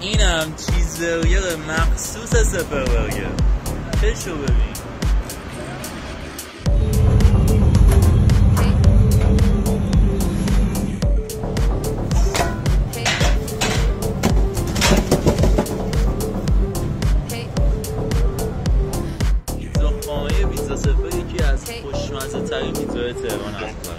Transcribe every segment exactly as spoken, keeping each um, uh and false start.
اینم چیز برگر مخصوص سپر برگر. چشو ببین. پیتزا خامه پیتزا سپر یکی از خوشمزه ترین پیتزای تهران هست.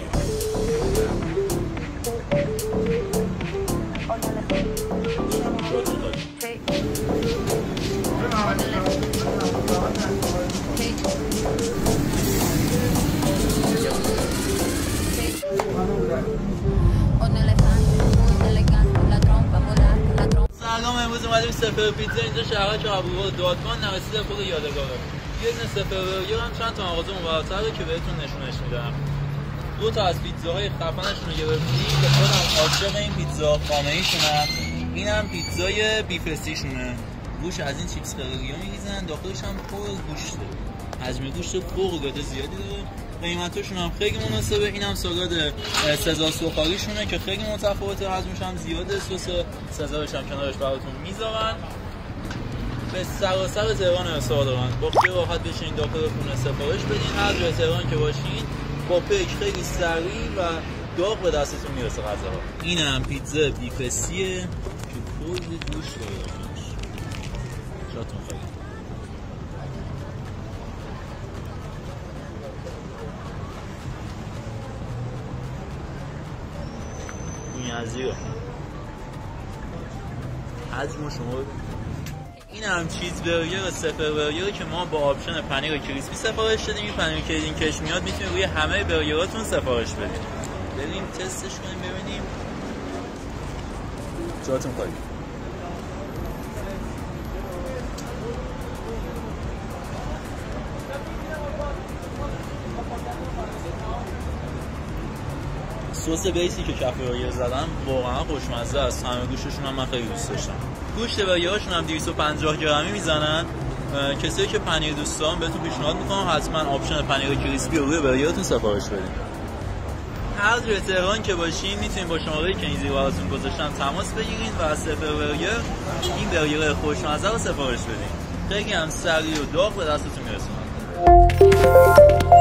سلام، امروز اومدیم سپر پیتزا اینجا شهرک ابوقیر دادمان نوسید خود یادگاره. یه دونه سپر برگر هم چند تا مغازه اونورتره که بهتون نشونش میدم. دو تا از پیتزاهای خفنشون رو گرفتیم که خودم عاشق این پیتزا خامه ایشونم. اینم پیتزای بیف استیشونه. گوش از این چیپس خیلی‌ها میریزن، داخلش هم پر گوشته. حجم گوشت فوق‌العاده زیادی داره. قیمتاشون هم خیلی مناسبه. اینم سالاد سزار سوخاریشونه که خیلی متفاوته، حجمش هم زیاده. سس سزارش هم کنارش براتون میذارن. به سراسر تهران ارسال دارن. با خیلی راحت بشین داخل خونه سفارش بدین. هر جای تهران که باشین با پیک خیلی سریع و داغ به دستتون میرسه غذاها. اینم پیتزا بیف استیه که کلی گوشت داره. جاتون خیلی. نیازیه حجم شما. این هم چیز برگر سپر برگر که ما با آپشن پنیر کریسپی سفارش دادیم. این پنیر که این کش میاد میتونید روی همه برگراتون سفارش بدید. بریم تستش کنیم ببینیم. جاتون خالی. سس بیسی که کف برگر زدم واقعا خوشمزه است. همه گوشتشون هم من خیلی دوست داشتم. گوشت برگرهاشون هم دویست و پنجاه گرمی میزنن. کسایی که پنیر دوست دارن بهتون پیشنهاد میکنم حتما آپشن پنیر کریسپی رو روی برگرتون سفارش بدین. هر جای تهران که باشین میتونین با شماره‌ای که این زیر براتون گذاشتم تماس بگیرین و از سپر برگر این برگر خوشمزه رو سفارش بدین. خیلی هم سریع و داغ به دستتون میرسونه.